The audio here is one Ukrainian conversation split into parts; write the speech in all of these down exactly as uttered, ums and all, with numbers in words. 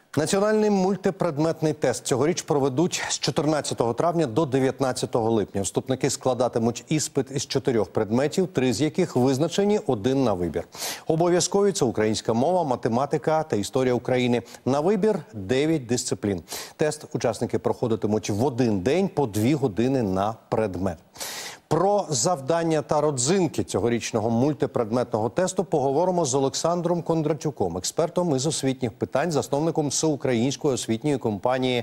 Національний мультипредметний тест цьогоріч проведуть з чотирнадцятого травня до дев'ятнадцятого липня. Вступники складатимуть іспит із чотирьох предметів, три з яких визначені, один на вибір. Обов'язкові – це українська мова, математика та історія України. На вибір – дев'ять дисциплін. Тест учасники проходитимуть в один день по дві години на предмет. Про завдання та родзинки цьогорічного мультипредметного тесту поговоримо з Олександром Кондратюком, експертом із освітніх питань, засновником всеукраїнської освітньої компанії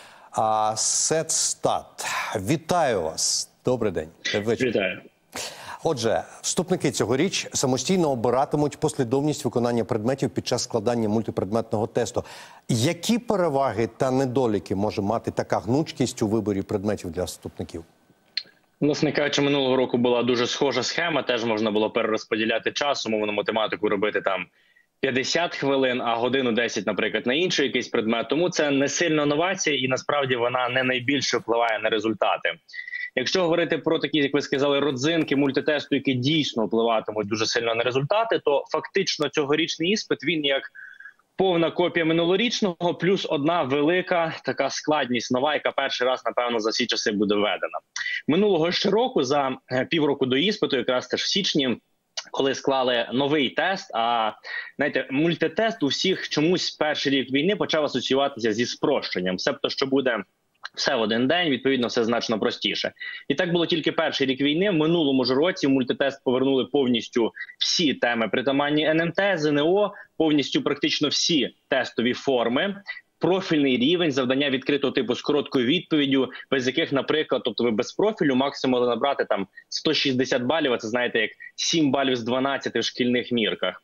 «Сетстат». Вітаю вас! Добрий день. Вітаю. Отже, вступники цьогоріч самостійно обиратимуть послідовність виконання предметів під час складання мультипредметного тесту. Які переваги та недоліки може мати така гнучкість у виборі предметів для вступників? Власне кажучи, минулого року була дуже схожа схема, теж можна було перерозподіляти час, умовно математику робити там п'ятдесят хвилин, а годину десять, наприклад, на інший якийсь предмет. Тому це не сильна новація і насправді вона не найбільше впливає на результати. Якщо говорити про такі, як ви сказали, родзинки мультитесту, які дійсно впливатимуть дуже сильно на результати, то фактично цьогорічний іспит, він як повна копія минулорічного, плюс одна велика така складність нова, яка перший раз, напевно, за всі часи буде введена. Минулого ще року, за півроку до іспиту, якраз теж в січні, коли склали новий тест, а, знаєте, мультитест у всіх чомусь перший рік війни почав асоціюватися зі спрощенням. Себто, що буде все в один день, відповідно, все значно простіше. І так було тільки перший рік війни. В минулому ж році в мультитест повернули повністю всі теми притаманні ен ем те, зе ен о, повністю практично всі тестові форми, профільний рівень, завдання відкритого типу з короткою відповіддю, без яких, наприклад, тобто ви без профілю максимум набрати там сто шістдесят балів, а це, знаєте, як сім балів з дванадцяти в шкільних мірках.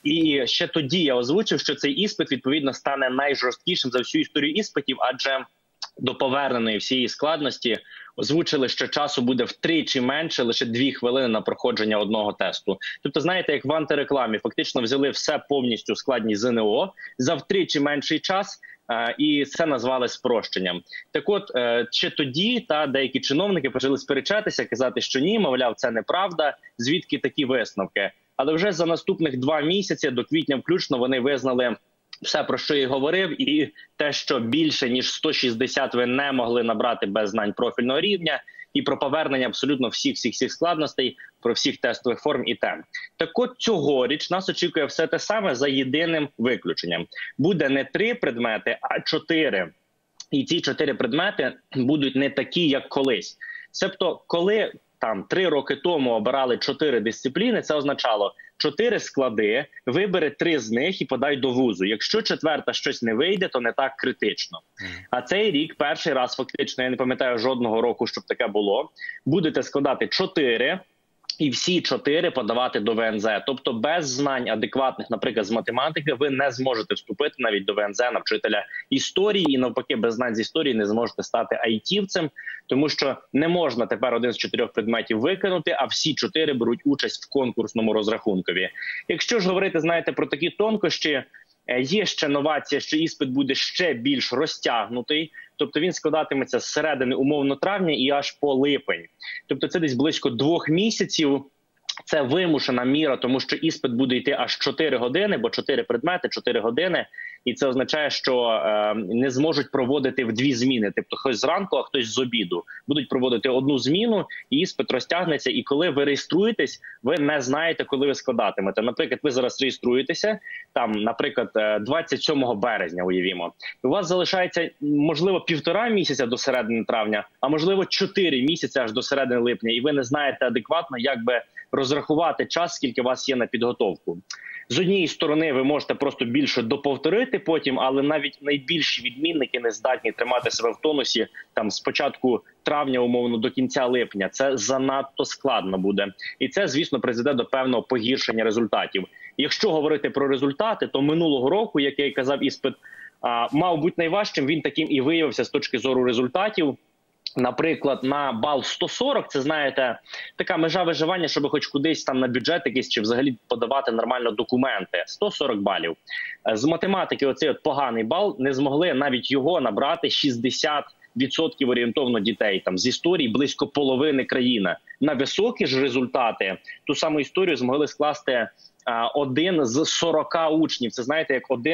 І ще тоді я озвучив, що цей іспит, відповідно, стане найжорсткішим за всю історію іспитів, адже до поверненої всієї складності озвучили, що часу буде втричі менше, лише дві хвилини на проходження одного тесту. Тобто, знаєте, як в антирекламі, фактично взяли все повністю складність зе ен о за втричі менший час, і це назвали спрощенням. Так от, ще тоді та деякі чиновники почали сперечатися, казати, що ні, мовляв, це неправда, звідки такі висновки. Але вже за наступних два місяці, до квітня включно, вони визнали все, про що я говорив, і те, що більше ніж сто шістдесят ви не могли набрати без знань профільного рівня, і про повернення абсолютно всіх-всіх-всіх складностей, про всіх тестових форм і тем. Так от цьогоріч нас очікує все те саме за єдиним виключенням. Буде не три предмети, а чотири. І ці чотири предмети будуть не такі, як колись. Себто, коли там три роки тому обирали чотири дисципліни, це означало чотири склади, вибери три з них і подай до вузу. Якщо четверта щось не вийде, то не так критично. А цей рік, перший раз фактично, я не пам'ятаю жодного року, щоб таке було, будете складати чотири, і всі чотири подавати до ве ензе. Тобто без знань адекватних, наприклад, з математики, ви не зможете вступити навіть до ве ензе на вчителя історії, і навпаки, без знань з історії не зможете стати айтівцем, тому що не можна тепер один з чотирьох предметів виконати, а всі чотири беруть участь в конкурсному розрахункові. Якщо ж говорити, знаєте, про такі тонкощі, є ще новація, що іспит буде ще більш розтягнутий, тобто він складатиметься з середини умовно травня і аж по липень. Тобто це десь близько двох місяців. Це вимушена міра, тому що іспит буде йти аж чотири години, бо чотири предмети, чотири години. І це означає, що е, не зможуть проводити в дві зміни. Тобто хтось зранку, а хтось з обіду. Будуть проводити одну зміну, і іспит розтягнеться. І коли ви реєструєтесь, ви не знаєте, коли ви складатимете. Наприклад, ви зараз реєструєтеся, там, наприклад, двадцять сьомого березня, уявімо. У вас залишається, можливо, півтора місяця до середини травня, а можливо, чотири місяці аж до середини липня. І ви не знаєте адекватно, як би розрахувати час, скільки у вас є на підготовку. З однієї сторони, ви можете просто більше доповторити потім, але навіть найбільші відмінники не здатні тримати себе в тонусі там з початку травня, умовно, до кінця липня. Це занадто складно буде. І це, звісно, призведе до певного погіршення результатів. Якщо говорити про результати, то минулого року, як я й казав, іспит а, мав бути найважчим, він таким і виявився з точки зору результатів. Наприклад, на бал сто сорок, це, знаєте, така межа виживання, щоб хоч кудись там на бюджет якийсь, чи взагалі подавати нормально документи. сто сорок балів. З математики оцей от поганий бал, не змогли навіть його набрати шістдесят відсотків орієнтовно дітей. Там з історії близько половини країни. На високі ж результати ту саму історію змогли скласти а, один з сорока учнів. Це, знаєте, як один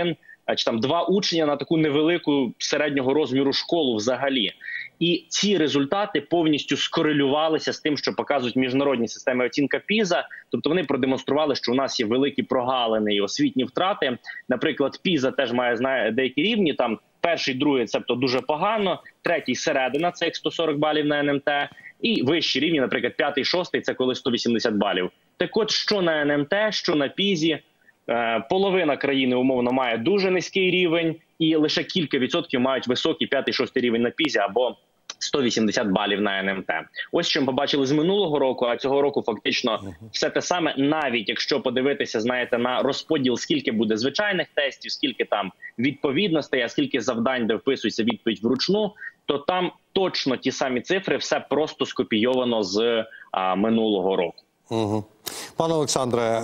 чи там два учня на таку невелику середнього розміру школу взагалі. І ці результати повністю скорелювалися з тим, що показують міжнародні системи оцінка піза. Тобто вони продемонстрували, що у нас є великі прогалини і освітні втрати. Наприклад, піза теж має, знає, деякі рівні, там перший, другий – це дуже погано, третій – середина, це як сто сорок балів на ен ем те, і вищі рівні, наприклад, п'ятий, шостий – це коли сто вісімдесят балів. Так от, що на ен ем те, що на пізі, половина країни умовно має дуже низький рівень, і лише кілька відсотків мають високий п'ятий, шостий рівень на пізі або сто вісімдесят балів на ен ем те. Ось що ми побачили з минулого року, а цього року фактично все те саме, навіть якщо подивитися, знаєте, на розподіл, скільки буде звичайних тестів, скільки там відповідностей, а скільки завдань, де вписується відповідь вручну, то там точно ті самі цифри, все просто скопійовано з а, минулого року. Угу. Пане Олександре,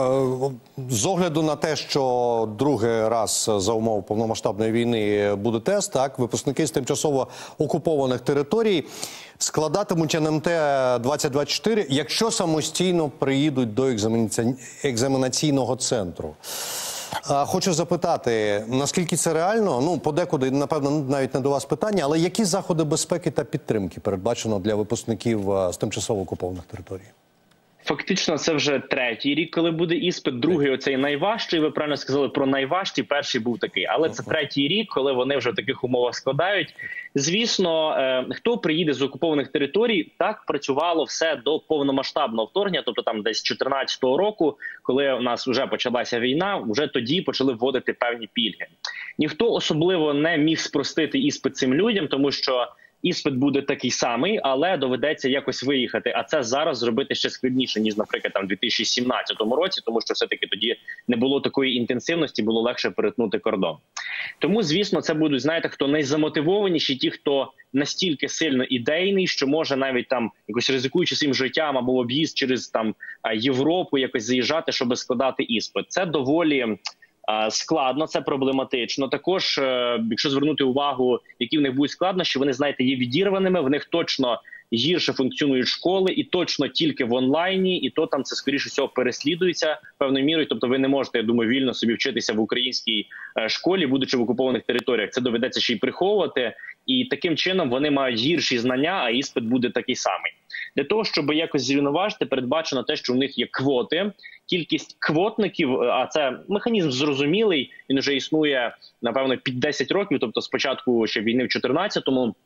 з огляду на те, що другий раз за умов повномасштабної війни буде тест, так, випускники з тимчасово окупованих територій складатимуть ен ем те двадцять двадцять чотири, якщо самостійно приїдуть до екзаменаційного центру. Хочу запитати, наскільки це реально? Ну, подекуди, напевно, навіть не до вас питання, але які заходи безпеки та підтримки передбачено для випускників з тимчасово окупованих територій? Фактично, це вже третій рік, коли буде іспит. Другий оцей найважчий, ви правильно сказали про найважчий, перший був такий. Але це третій рік, коли вони вже в таких умовах складають. Звісно, хто приїде з окупованих територій, так працювало все до повномасштабного вторгнення, тобто там десь з чотирнадцятого року, коли у нас вже почалася війна, вже тоді почали вводити певні пільги. Ніхто особливо не міг спростити іспит цим людям, тому що іспит буде такий самий, але доведеться якось виїхати. А це зараз зробити ще складніше, ніж, наприклад, там, у дві тисячі сімнадцятому році, тому що все-таки тоді не було такої інтенсивності, було легше перетнути кордон. Тому, звісно, це будуть, знаєте, хто найзамотивованіші, ті, хто настільки сильно ідейний, що може навіть там, якось ризикуючи своїм життям або об'їзд через там Європу, якось заїжджати, щоб складати іспит. Це доволі складно, це проблематично. Також, якщо звернути увагу, які в них будуть складнощі, вони, знаєте, є відірваними, в них точно гірше функціонують школи, і точно тільки в онлайні, і то там це, скоріше всього, переслідується певною мірою. Тобто ви не можете, я думаю, вільно собі вчитися в українській школі, будучи в окупованих територіях. Це доведеться ще й приховувати, і таким чином вони мають гірші знання, а іспит буде такий самий. Для того, щоб якось зрівноважити, передбачено те, що в них є квоти. Кількість квотників, а це механізм зрозумілий, він вже існує, напевно, під десять років, тобто спочатку ще війни в чотирнадцятому.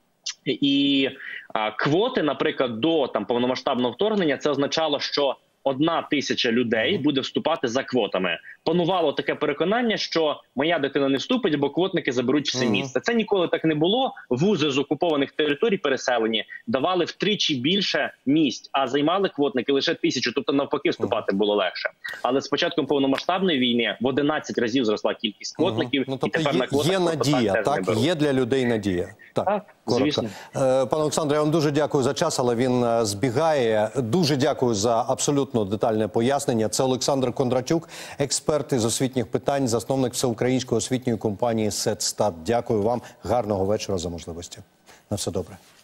І а, квоти, наприклад, до там повномасштабного вторгнення, це означало, що одна тисяча людей буде вступати за квотами. Панувало таке переконання, що моя дитина не вступить, бо квотники заберуть все місце. Це ніколи так не було. Вузи з окупованих територій переселені давали втричі більше місць, а займали квотники лише тисячу, тобто навпаки вступати було легше. Але з початком повномасштабної війни в одинадцять разів зросла кількість квотників. Ну, тобто і тепер на квотах є надія, так? так? Є для людей надія. Так, так звісно. Пане Олександре, я вам дуже дякую за час, але він збігає. Дуже дякую за абсолютно детальне пояснення. Це Олександр Кондратюк, експерт із освітніх питань, засновник всеукраїнської освітньої компанії «Сетстат». Дякую вам. Гарного вечора за можливості. На все добре.